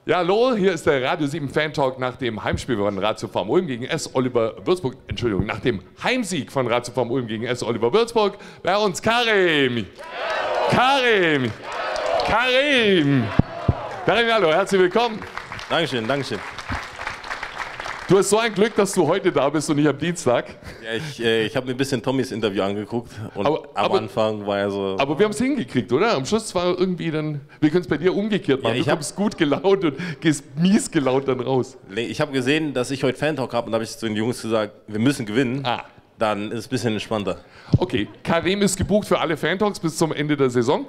Ja, hallo, hier ist der Radio 7 Fan Talk nach dem Heimspiel von Ratio Farm Ulm gegen S. Oliver Würzburg. Entschuldigung, nach dem Heimsieg von Ratio Farm Ulm gegen S. Oliver Würzburg. Bei uns Karim. Karim. Karim. Karim, hallo, herzlich willkommen. Dankeschön, Dankeschön. Du hast so ein Glück, dass du heute da bist und nicht am Dienstag. Ja, ich habe mir ein bisschen Tommys Interview angeguckt und am Anfang war er so... Aber wir haben es hingekriegt, oder? Am Schluss war irgendwie dann... Wir können es bei dir umgekehrt machen. Ja, du kommst gut gelaunt und gehst mies gelaunt dann raus. Ich habe gesehen, dass ich heute Fan-Talk habe und da habe ich zu den Jungs gesagt, wir müssen gewinnen. Dann ist es ein bisschen entspannter. Okay, Karim ist gebucht für alle Fan-Talks bis zum Ende der Saison.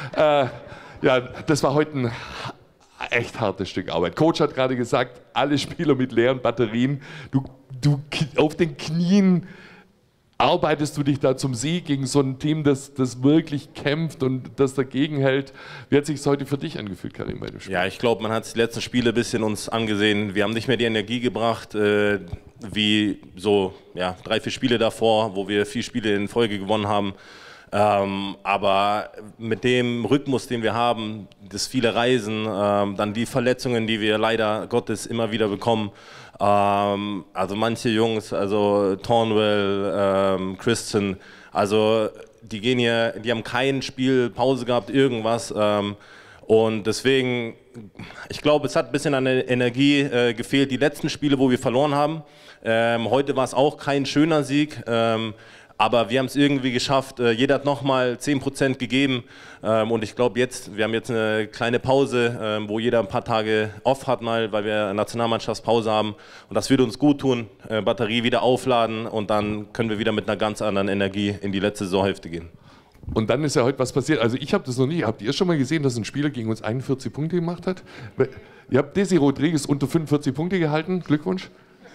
Ja, das war heute ein echt hartes Stück Arbeit. Coach hat gerade gesagt, alle Spieler mit leeren Batterien. Du auf den Knien arbeitest du dich da zum Sieg gegen so ein Team, das wirklich kämpft und das dagegen hält. Wie hat sich es heute für dich angefühlt, Karim, bei dem Spiel? Ja, ich glaube, man hat die letzten Spiele ein bisschen uns angesehen. Wir haben nicht mehr die Energie gebracht, wie so 3-4 Spiele davor, wo wir 4 Spiele in Folge gewonnen haben. Aber mit dem Rhythmus, den wir haben, das viele Reisen, dann die Verletzungen, die wir leider Gottes immer wieder bekommen, also manche Jungs, also Thornwell, Christian, also die gehen hier, die haben kein Spiel, Pause gehabt, irgendwas. Und deswegen, ich glaube, es hat ein bisschen an der Energie gefehlt, die letzten Spiele, wo wir verloren haben. Heute war es auch kein schöner Sieg. Aber wir haben es irgendwie geschafft, jeder hat nochmal 10% gegeben und ich glaube wir haben jetzt eine kleine Pause, wo jeder ein paar Tage off hat mal, weil wir eine Nationalmannschaftspause haben und das würde uns gut tun, Batterie wieder aufladen und dann können wir wieder mit einer ganz anderen Energie in die letzte Saisonhälfte gehen. Und dann ist ja heute was passiert, also ich habe das noch nie, habt ihr schon mal gesehen, dass ein Spieler gegen uns 41 Punkte gemacht hat? Ihr habt Desi Rodriguez unter 45 Punkte gehalten, Glückwunsch.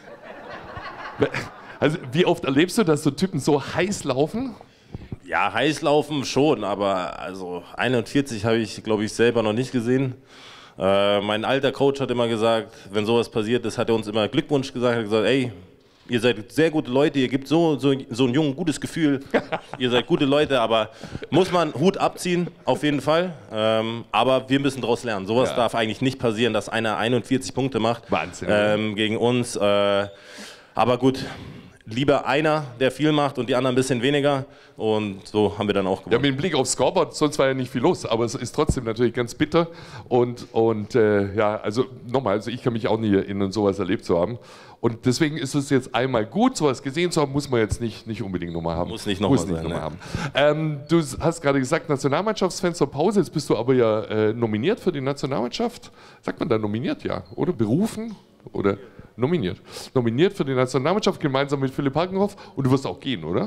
Also wie oft erlebst du, dass so Typen so heiß laufen? Ja, heiß laufen schon, aber also 41 habe ich, glaube ich, selber noch nicht gesehen. Mein alter Coach hat immer gesagt, wenn sowas passiert ist, hat er uns immer Glückwunsch gesagt. Er hat gesagt, ey, ihr seid sehr gute Leute, ihr gebt so einen Jungen ein gutes Gefühl. Ihr seid gute Leute, aber muss man Hut abziehen, auf jeden Fall. Aber wir müssen daraus lernen. Sowas darf eigentlich nicht passieren, dass einer 41 Punkte macht. Wahnsinn. Gegen uns. Aber gut. Lieber einer, der viel macht und die anderen ein bisschen weniger und so haben wir dann auch gewonnen. Ja, mit dem Blick aufs Scoreboard, sonst war ja nicht viel los, aber es ist trotzdem natürlich ganz bitter und ja, also nochmal, also ich kann mich auch nie erinnern, sowas erlebt zu haben und deswegen ist es jetzt einmal gut, sowas gesehen zu haben, muss man jetzt nicht unbedingt nochmal haben. Muss nicht nochmal sein. Haben. Du hast gerade gesagt, Nationalmannschaftsfenster Pause, jetzt bist du aber ja nominiert für die Nationalmannschaft. Sagt man da nominiert, ja, oder berufen oder... Nominiert. Nominiert für die Nationalmannschaft gemeinsam mit Philipp Hakenhoff und du wirst auch gehen, oder?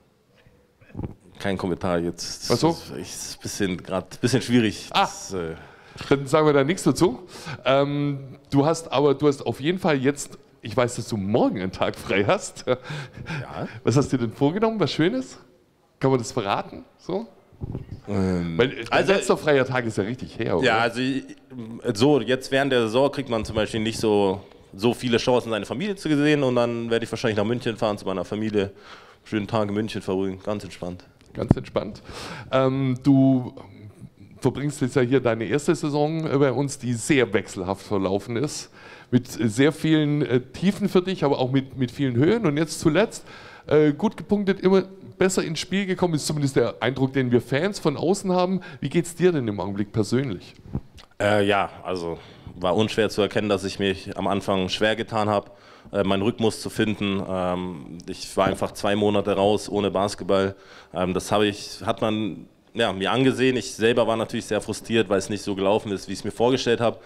Kein Kommentar jetzt. Ach so? Ist gerade ein bisschen schwierig. Dann sagen wir da nichts dazu. Du hast auf jeden Fall jetzt, ich weiß, dass du morgen einen Tag frei hast. Ja. Was hast du dir denn vorgenommen? Was Schönes? Kann man das verraten? So? Weil letzter freier Tag ist ja richtig her, oder? Ja, also so jetzt während der Saison kriegt man zum Beispiel nicht so viele Chancen, seine Familie zu sehen und dann werde ich wahrscheinlich nach München fahren zu meiner Familie. Schönen Tag in München verbringen, ganz entspannt. Ganz entspannt. Du verbringst jetzt ja hier deine erste Saison bei uns, die sehr wechselhaft verlaufen ist, mit sehr vielen Tiefen für dich, aber auch mit vielen Höhen und jetzt zuletzt gut gepunktet, immer besser ins Spiel gekommen, ist zumindest der Eindruck, den wir Fans von außen haben. Wie geht es dir denn im Augenblick persönlich? Ja, also war unschwer zu erkennen, dass ich mich am Anfang schwer getan habe, meinen Rhythmus zu finden. Ich war einfach 2 Monate raus ohne Basketball. Das hat man mir angesehen. Ich selber war natürlich sehr frustriert, weil es nicht so gelaufen ist, wie ich es mir vorgestellt habe.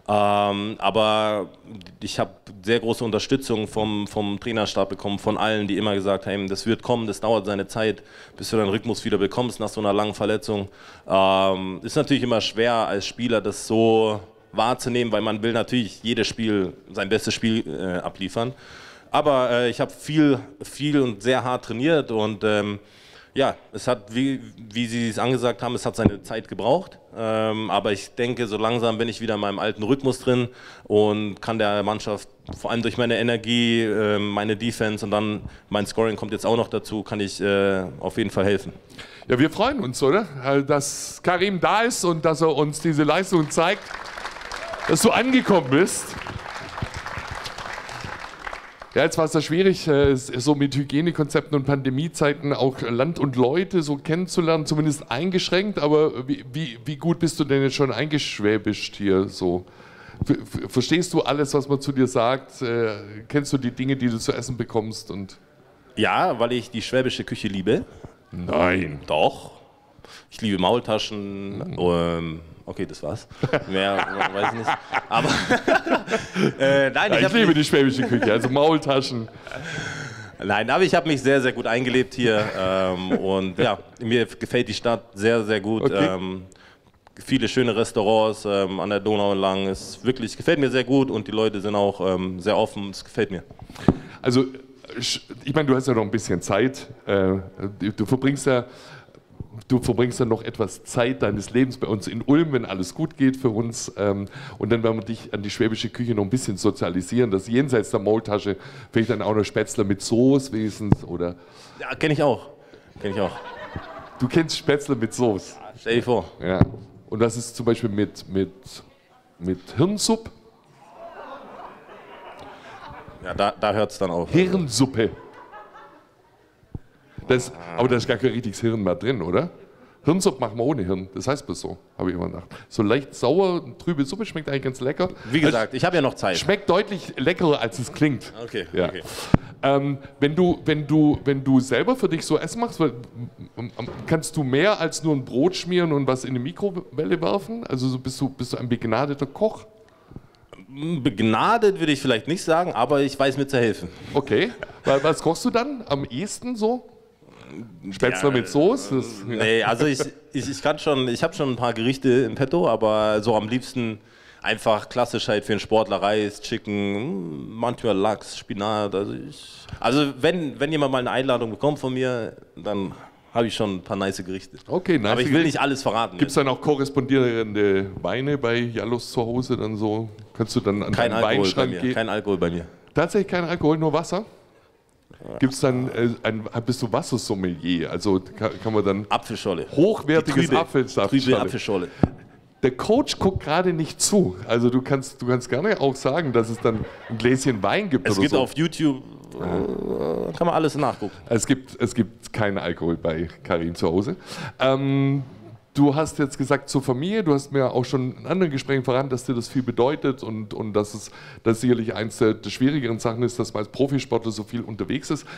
Aber ich habe sehr große Unterstützung vom Trainerstab bekommen, von allen, die immer gesagt haben, das wird kommen, das dauert seine Zeit, bis du deinen Rhythmus wieder bekommst nach so einer langen Verletzung. Ist natürlich immer schwer als Spieler, das so wahrzunehmen, weil man will natürlich jedes Spiel, sein bestes Spiel abliefern. Aber ich habe viel und sehr hart trainiert und ja, es hat, wie Sie es angesagt haben, es hat seine Zeit gebraucht. Aber ich denke, so langsam bin ich wieder in meinem alten Rhythmus drin und kann der Mannschaft, vor allem durch meine Energie, meine Defense und dann mein Scoring kommt jetzt auch noch dazu, kann ich auf jeden Fall helfen. Ja, wir freuen uns, oder? Dass Karim da ist und dass er uns diese Leistung zeigt. dass du angekommen bist. Ja, jetzt war es ja schwierig, so mit Hygienekonzepten und Pandemiezeiten auch Land und Leute so kennenzulernen, zumindest eingeschränkt. Aber wie gut bist du denn jetzt schon eingeschwäbischt hier so? Verstehst du alles, was man zu dir sagt? Kennst du die Dinge, die du zu essen bekommst? Ja, weil ich die schwäbische Küche liebe. Nein. Doch. Ich liebe Maultaschen. Okay, das war's. Mehr weiß ich nicht. Aber nein, ich liebe die schwäbische Küche, also Maultaschen. Nein, aber ich habe mich sehr, sehr gut eingelebt hier. Und ja, mir gefällt die Stadt sehr, sehr gut. Okay. Viele schöne Restaurants an der Donau entlang. Es wirklich gefällt mir sehr gut und die Leute sind auch sehr offen. Es gefällt mir. Also, ich meine, du hast ja noch ein bisschen Zeit. Du verbringst ja noch etwas Zeit deines Lebens bei uns in Ulm, wenn alles gut geht für uns. Und dann werden wir dich an die schwäbische Küche noch ein bisschen sozialisieren, dass jenseits der Maultasche vielleicht dann auch noch Spätzle mit Soße wenigstens, oder? Ja, kenne ich auch. Du kennst Spätzle mit Soße? Ja, stell dir vor. Ja. Und das ist zum Beispiel mit Hirnsuppe? Ja, da hört es dann auf. Hirnsuppe. Aber da ist gar kein richtiges Hirn mehr drin, oder? Hirnsuppe machen wir ohne Hirn, das heißt bloß so, habe ich immer gedacht. So leicht sauer, trübe Suppe schmeckt eigentlich ganz lecker. Wie gesagt, ich habe ja noch Zeit. Schmeckt deutlich leckerer, als es klingt. Okay, ja. Okay. Wenn du selber für dich so Essen machst, kannst du mehr als nur ein Brot schmieren und was in eine Mikrowelle werfen? Also bist du ein begnadeter Koch? Begnadet würde ich vielleicht nicht sagen, aber ich weiß mir zu helfen. Okay, was kochst du dann am ehesten so? Spätzle mit Soße? Nee, also ich habe schon ein paar Gerichte im Petto, aber so am liebsten einfach klassisch halt für einen Sportler Reis, Chicken, manchmal Lachs, Spinat. Also wenn jemand mal eine Einladung bekommt von mir, dann habe ich schon ein paar nice Gerichte. Okay, nice. Aber ich will nicht alles verraten. Gibt es dann auch korrespondierende Weine bei Jallos zu Hause dann so? Kannst du dann an deinen Weinschrank gehen? Kein Alkohol bei mir. Tatsächlich kein Alkohol, nur Wasser? Gibt's dann bist du Wassersommelier? Also kann man dann Apfelscholle. Hochwertiges Apfelsaft. Trübe Apfelscholle. Der Coach guckt gerade nicht zu. Also du kannst gerne auch sagen, dass es dann ein Gläschen Wein gibt. Es oder gibt so. Auf YouTube, kann man alles nachgucken. Es gibt keinen Alkohol bei Karin zu Hause. Du hast jetzt gesagt zur Familie, du hast mir auch schon in anderen Gesprächen verraten, dass dir das viel bedeutet und dass das sicherlich eins der schwierigeren Sachen ist, dass man als Profisportler so viel unterwegs ist.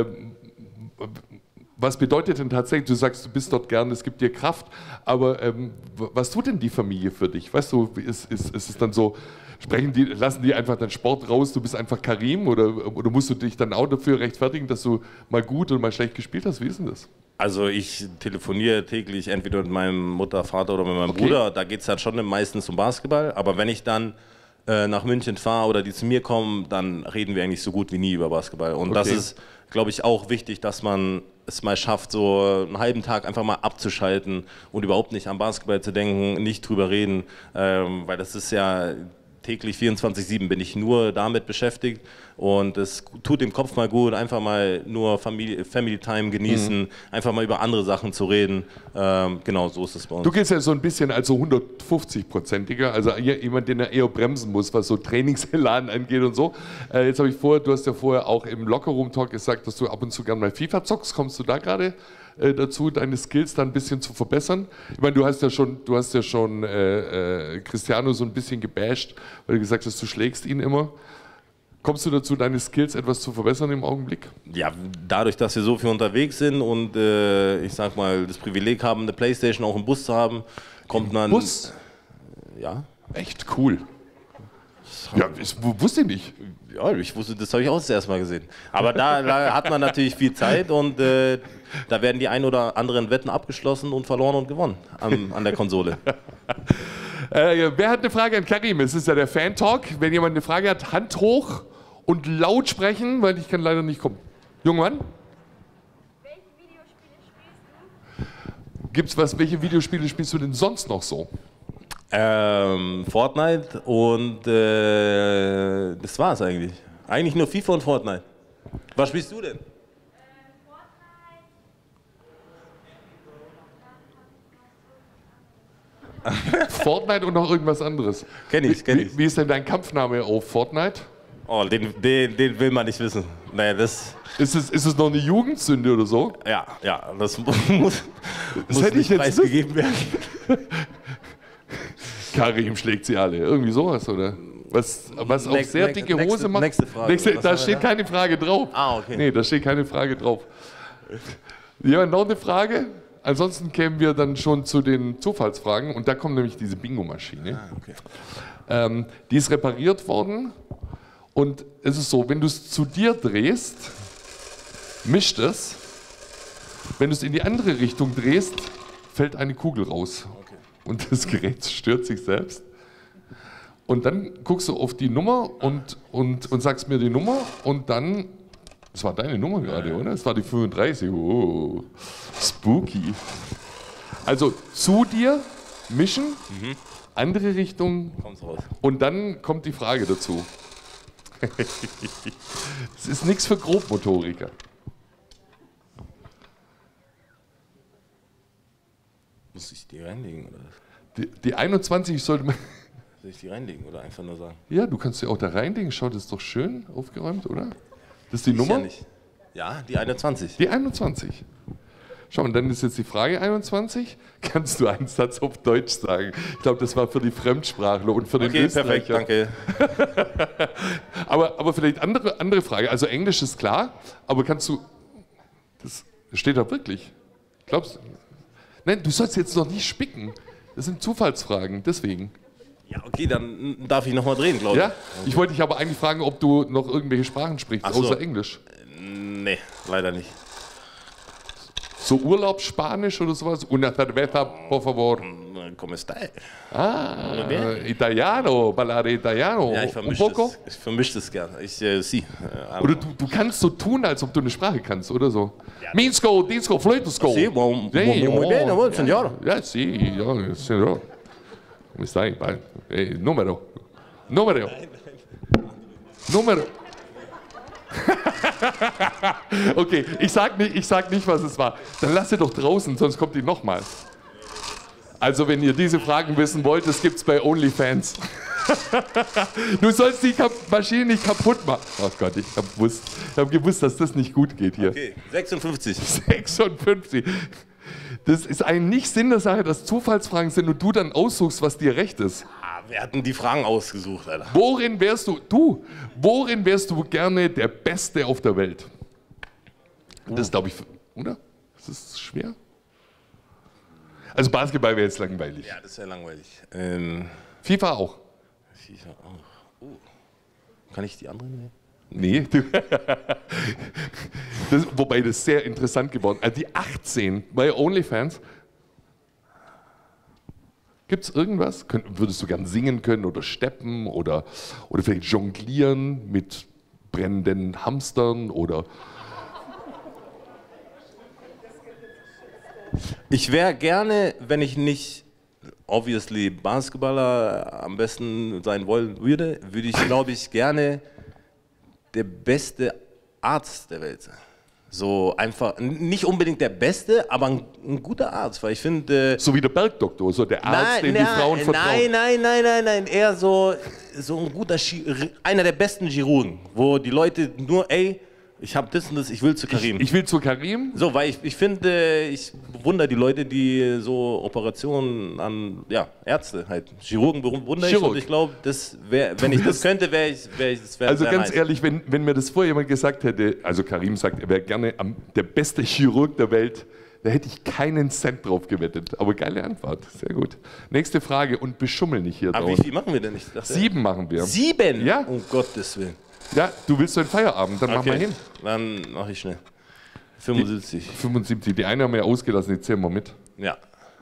Was bedeutet denn tatsächlich, du sagst, du bist dort gern, es gibt dir Kraft, aber was tut denn die Familie für dich? Weißt du, ist es dann so, lassen die einfach deinen Sport raus, du bist einfach Karim oder musst du dich dann auch dafür rechtfertigen, dass du mal gut und mal schlecht gespielt hast? Wie ist denn das? Also ich telefoniere täglich entweder mit meinem Mutter, Vater oder mit meinem Bruder, da geht es dann schon meistens um Basketball, aber wenn ich dann nach München fahre oder die zu mir kommen, dann reden wir eigentlich so gut wie nie über Basketball und das ist, glaube ich, auch wichtig, dass man es mal schafft, so einen halben Tag einfach mal abzuschalten und überhaupt nicht an Basketball zu denken, nicht drüber reden, weil das ist ja täglich 24/7 bin ich nur damit beschäftigt und es tut dem Kopf mal gut, einfach mal nur Family Time genießen, einfach mal über andere Sachen zu reden. Genau, so ist es bei uns. Du gehst ja so ein bisschen als so 150-prozentiger, also jemand, den er eher bremsen muss, was so Trainingselan angeht und so. Jetzt habe du hast ja vorher auch im Lockerroom-Talk gesagt, dass du ab und zu gerne mal FIFA zockst. Kommst du da gerade dazu, deine Skills dann ein bisschen zu verbessern? Ich meine, du hast ja schon Cristiano so ein bisschen gebasht, weil du gesagt hast, du schlägst ihn immer. Kommst du dazu, deine Skills etwas zu verbessern im Augenblick? Ja, dadurch, dass wir so viel unterwegs sind und ich sag mal, das Privileg haben, eine Playstation auch im Bus zu haben, kommt man... Bus? Ja. Echt cool. Ja, ich wusste ich nicht. Ja, ich wusste, das habe ich auch das erste Mal gesehen. Aber da hat man natürlich viel Zeit und da werden die ein oder anderen Wetten abgeschlossen und verloren und gewonnen an der Konsole. Wer hat eine Frage an Karim? Es ist ja der Fan-Talk. Wenn jemand eine Frage hat, Hand hoch und laut sprechen, weil ich kann leider nicht kommen. Junger Mann? Welche Videospiele spielst du? Welche Videospiele spielst du denn sonst noch so? Fortnite und das war's eigentlich. Eigentlich nur FIFA und Fortnite. Was spielst du denn? Fortnite und noch irgendwas anderes. Kenn ich. Wie ist denn dein Kampfname auf Fortnite? Oh, den will man nicht wissen. Nee, das... Ist es noch eine Jugendsünde oder so? Ja, das muss hätte ich nicht jetzt preisgegeben werden. Karim schlägt sie alle. Irgendwie sowas, oder? Was auf sehr dicke Hose macht. Nächste Frage. Da steht keine Frage drauf. Ah, okay. Nee, da steht keine Frage drauf. Ja, noch eine Frage? Ansonsten kämen wir dann schon zu den Zufallsfragen. Und da kommt nämlich diese Bingo-Maschine. Okay. Die ist repariert worden. Und es ist so, wenn du es zu dir drehst, mischt es. Wenn du es in die andere Richtung drehst, fällt eine Kugel raus. Okay. Und das Gerät zerstört sich selbst. Und dann guckst du auf die Nummer und sagst mir die Nummer und dann, das war deine Nummer gerade, oder? Das war die 35. Oh, spooky. Also zu dir, mischen, andere Richtung Kommt's raus. und dann kommt die Frage dazu. Das ist nichts für Grobmotoriker. Muss ich die reinlegen oder? Die 21 sollte man... Soll ich die reinlegen oder einfach nur sagen? Ja, du kannst sie auch da reinlegen. Schau, das ist doch schön aufgeräumt, oder? Das ist die Ist Nummer? Ja, nicht. Ja, die 21. Die 21. Schau, und dann ist jetzt die Frage 21. Kannst du einen Satz auf Deutsch sagen? Ich glaube, das war für die Fremdsprachler und für den Okay, Österreicher. perfekt, danke. Aber vielleicht andere Frage. Also Englisch ist klar, aber kannst du... Das steht da wirklich. Glaubst du? Nein, du sollst jetzt noch nicht spicken. Das sind Zufallsfragen, deswegen. Ja, okay, dann darf ich nochmal drehen, glaube ich. Ja? Ich wollte dich aber eigentlich fragen, ob du noch irgendwelche Sprachen sprichst, Ach so. außer Englisch. Nee, leider nicht. So Urlaubsspanisch oder sowas? Una cerveza, por favor. ¿Cómo está? Italiano, ballare Italiano. Ja, ich Un poco? vermische das gern. Sie. Oder du kannst so tun, als ob du eine Sprache kannst, oder so. Minsko, Disco, Flötesco. Sí, muy bien, señor. Ja, sí, ja, señor. ¿Cómo está? Número. Okay, ich sag nicht, was es war. Dann lass sie doch draußen, sonst kommt die nochmal. Also, wenn ihr diese Fragen wissen wollt, das gibt's bei OnlyFans. Du sollst die Maschine nicht kaputt machen. Oh Gott, ich hab gewusst, dass das nicht gut geht hier. Okay, 56. 56. Das ist eigentlich nicht Sinn der Sache, dass Zufallsfragen sind und du dann aussuchst, was dir recht ist. Wir hatten die Fragen ausgesucht, Alter. Worin wärst du gerne der Beste auf der Welt? Das glaube ich, oder? Ist das schwer? Also Basketball wäre jetzt langweilig. Ja, das wäre langweilig. FIFA auch. FIFA auch. Kann ich die anderen nehmen? Nee. Wobei das sehr interessant geworden ist. Also die 18 bei OnlyFans. Gibt es irgendwas? Würdest du gern singen können oder steppen oder vielleicht jonglieren mit brennenden Hamstern oder... Ich wäre gerne, wenn ich nicht obviously Basketballer am besten sein wollen würde, würde ich, glaube ich, gerne der beste Arzt der Welt sein. So einfach, nicht unbedingt der Beste, aber ein guter Arzt, weil ich finde... So wie der Bergdoktor, so der Arzt, dem die Frauen vertrauen. Nein, eher so ein guter, einer der besten Chirurgen, wo die Leute nur, ey, ich habe das und das, ich will zu Karim. Ich will zu Karim? So, weil ich finde, ich bewundere die Leute, die so Operationen an, ja, Ärzte halt, Chirurgen bewundere ich und ich glaube, wenn ich das könnte, wäre ich das wäre Also sehr ganz nice. ehrlich, wenn mir das vorher jemand gesagt hätte, also Karim sagt, er wäre gerne der beste Chirurg der Welt, da hätte ich keinen Cent drauf gewettet. Aber geile Antwort, sehr gut. Nächste Frage und beschummel nicht hier Aber drauf. wie viel machen wir denn nicht? 7 machen wir. 7? Ja. Um Gottes Willen. Ja, du willst so einen Feierabend, dann mach mal hin. Dann mache ich schnell. 75. 75, die eine haben wir ja ausgelassen, die zählen wir mit. Ja.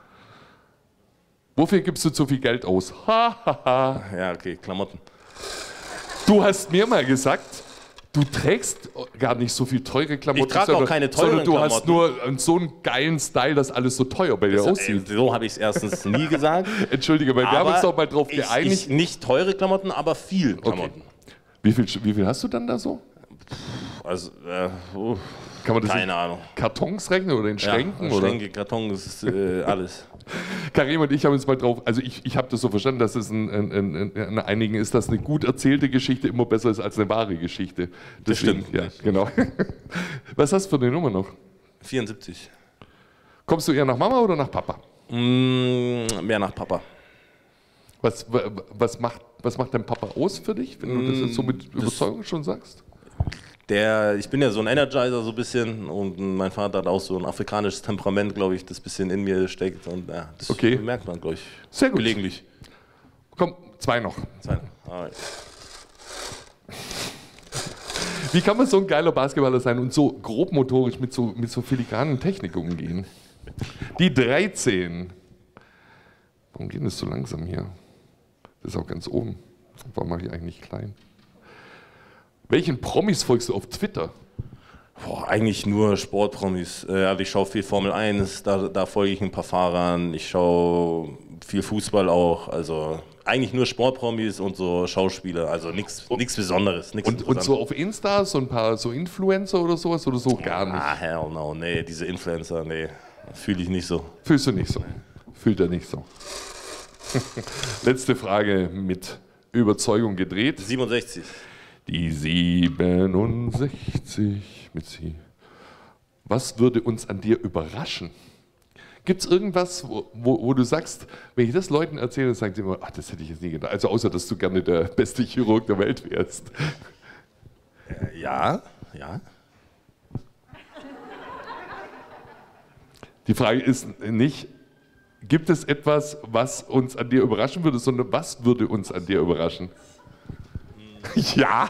Wofür gibst du zu viel Geld aus? Ja, okay, Klamotten. Du hast mir mal gesagt, du trägst gar nicht so viel teure Klamotten. Ich trage auch keine teuren sondern du hast Klamotten. nur so einen geilen Style, dass alles so teuer bei dir aussieht. So habe ich es erstens nie gesagt. Entschuldige, weil wir haben uns doch mal drauf geeinigt. Nicht teure Klamotten, aber viel Klamotten. Wie viel hast du dann da so? Also, Kann man das Keine in Ahnung. Kartons rechnen oder in Schränken? Ja, oder? Schränke, Kartons, alles. Karim und ich haben uns mal drauf, also ich habe das so verstanden, dass es in einigen ist, dass eine gut erzählte Geschichte immer besser ist als eine wahre Geschichte. Das stimmt. Ja, genau. Was hast du für eine Nummer noch? 74. Kommst du eher nach Mama oder nach Papa? Mehr nach Papa. Was macht dein Papa aus für dich, wenn du das jetzt so mit Überzeugung schon sagst? Ich bin ja so ein Energizer so ein bisschen und mein Vater hat auch so ein afrikanisches Temperament, glaube ich, das ein bisschen in mir steckt und ja, das merkt man, glaube ich, sehr gut. Gelegentlich. Komm, 2 noch. Alright. Wie kann man so ein geiler Basketballer sein und so grobmotorisch mit so filigranen Technik umgehen? Die 13. Warum geht das so langsam hier? Das ist auch ganz oben. Warum mache ich eigentlich klein? Welchen Promis folgst du auf Twitter? Boah, eigentlich nur Sportpromis. Also ich schaue viel Formel 1, da folge ich ein paar Fahrern. Ich schaue viel Fußball auch. Also eigentlich nur Sportpromis und so Schauspieler. Also nichts Besonderes. Und so auf Insta, so ein paar so Influencer oder sowas oder so gar nicht? Ah, hell no. Nee, diese Influencer, nee. Fühle ich nicht so. Fühlst du nicht so? Fühlt er nicht so. Letzte Frage mit Überzeugung gedreht. 67. Die 67 mit Sie. Was würde uns an dir überraschen? Gibt es irgendwas, wo du sagst, wenn ich das Leuten erzähle, dann sagen sie immer, ach, das hätte ich jetzt nie gedacht. Also außer, dass du gerne der beste Chirurg der Welt wärst. Ja. Die Frage ist nicht, gibt es etwas, was uns an dir überraschen würde, sondern was würde uns an dir überraschen? Ja.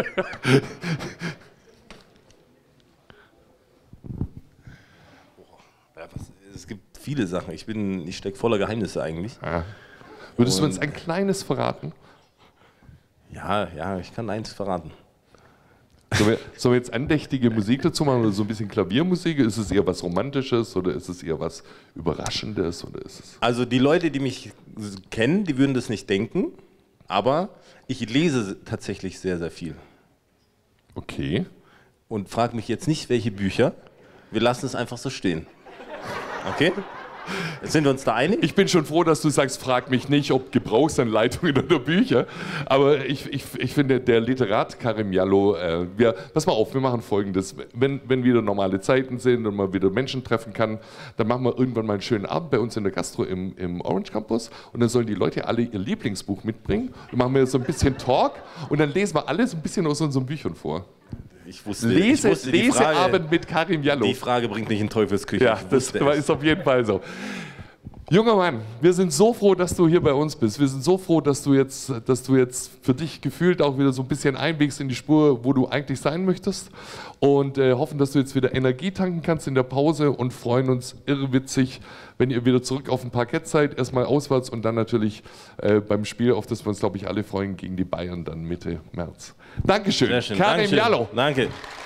Es gibt viele Sachen. Ich stecke voller Geheimnisse eigentlich. Ja. Würdest du uns ein kleines verraten? Ja, ich kann eins verraten. Sollen wir jetzt andächtige Musik dazu machen oder so ein bisschen Klaviermusik? Ist es eher was Romantisches oder ist es eher was Überraschendes? Oder ist es Also die Leute, die mich kennen, die würden das nicht denken, aber ich lese tatsächlich sehr, sehr viel. Okay. Und frag mich jetzt nicht, welche Bücher. Wir lassen es einfach so stehen. Okay? Sind wir uns da einig? Ich bin schon froh, dass du sagst, frag mich nicht, ob Gebrauchsanleitungen oder Bücher. Aber ich finde, der Literat Karim Jallow, pass mal auf, wir machen Folgendes. Wenn wieder normale Zeiten sind und man wieder Menschen treffen kann, dann machen wir irgendwann mal einen schönen Abend bei uns in der Gastro im Orange Campus. Und dann sollen die Leute alle ihr Lieblingsbuch mitbringen. Dann machen wir so ein bisschen Talk und dann lesen wir alles ein bisschen aus unseren Büchern vor. Ich wusste Leseabend mit Karim Jallow. Die Frage bringt nicht in Teufelsküche. Ja, das ist auf jeden Fall so. Junger Mann, wir sind so froh, dass du hier bei uns bist. Wir sind so froh, dass du jetzt für dich gefühlt auch wieder so ein bisschen einbiegst in die Spur, wo du eigentlich sein möchtest. Und hoffen, dass du jetzt wieder Energie tanken kannst in der Pause und freuen uns irrwitzig, wenn ihr wieder zurück auf dem Parkett seid. Erstmal auswärts und dann natürlich beim Spiel, auf das wir uns, glaube ich, alle freuen, gegen die Bayern dann Mitte März. Dankeschön. Sehr schön. Karim Jallow. Danke.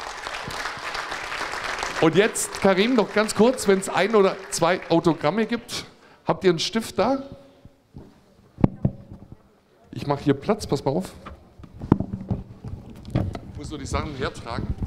Und jetzt, Karim, noch ganz kurz, wenn es 1 oder 2 Autogramme gibt. Habt ihr einen Stift da? Ich mache hier Platz, pass mal auf. Ich muss nur die Sachen hertragen.